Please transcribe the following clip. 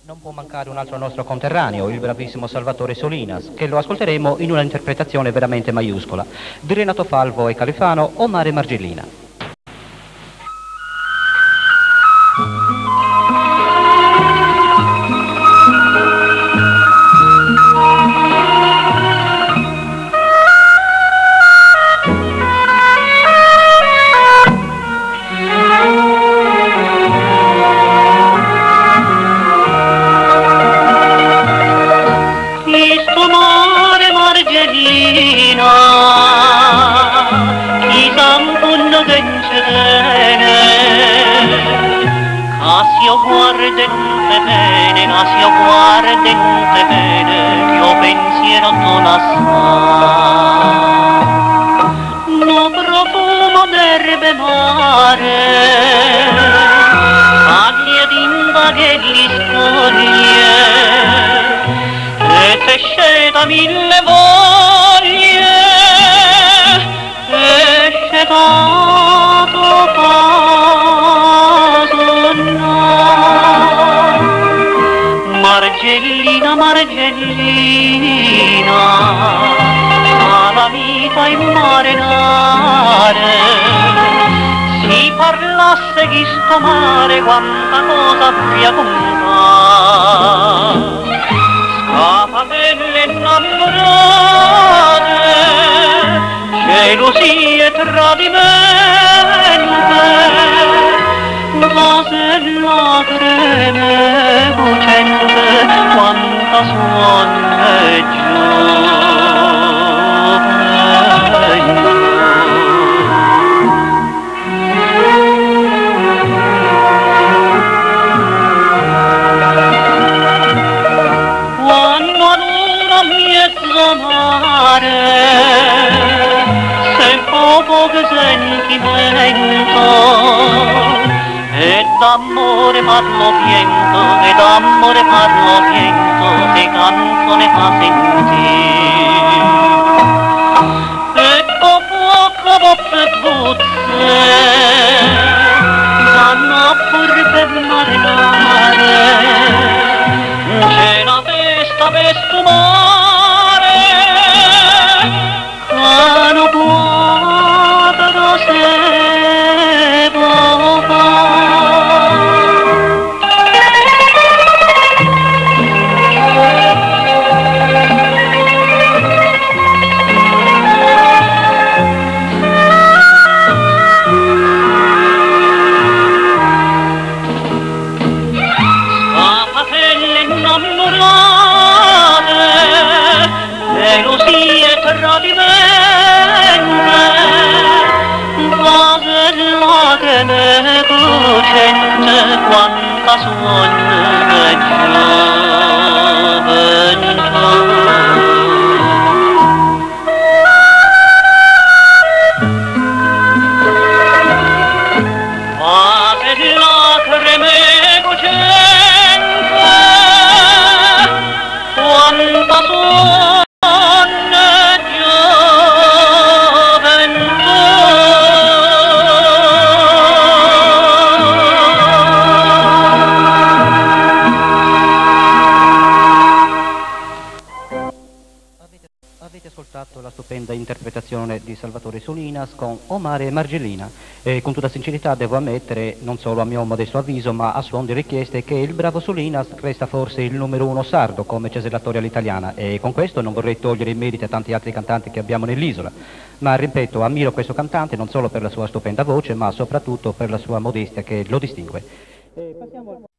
Non può mancare un altro nostro conterraneo, il bravissimo Salvatore Solinas, che lo ascolteremo in una interpretazione veramente maiuscola, di Renato Falvo e Califano o Mare Margellina. Casio guardente bene, io pensiero non assai. No profumo d'erbe mare, aglie d'invaghelli scoglie, e t'esce da mille voglie, esce dato Margellina, Margellina, alla vita in mare nare, si parlasse di sto mare quanta cosa abbia contato. Scappa delle innamorate, gelosie, tradimenti, cose lacrime lucente, quanta suone gioventù. Quando ad una mezzo mare se poco che sentimento, d'amore parlo piento, e d'amore parlo piento, e canzone fa sentire. Ecco fuoco botte buzze, vanno pur per marinare, c'è la testa per sfumare, cano guarda se gelosie, tradimenti, cose lacrime lucente, quanta suone gioventù. Cose lacrime lucente, quanta suone Avete ascoltato la stupenda interpretazione di Salvatore Solinas con O Mare Margellina e con tutta sincerità devo ammettere, non solo a mio modesto avviso ma a suon di richieste, che il bravo Solinas resta forse il numero uno sardo come cesellatore all'italiana e con questo non vorrei togliere i meriti a tanti altri cantanti che abbiamo nell'isola, ma ripeto, ammiro questo cantante non solo per la sua stupenda voce ma soprattutto per la sua modestia che lo distingue.